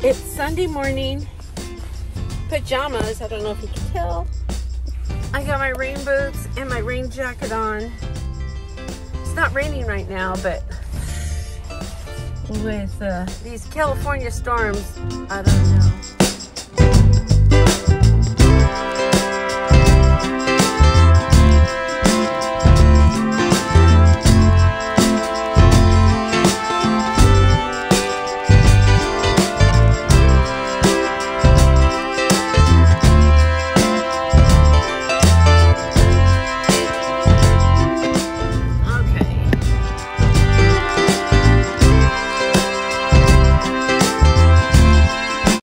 It's Sunday morning. Pajamas. I don't know if you can tell. I got my rain boots and my rain jacket on. It's not raining right now, but with these California storms, I don't know.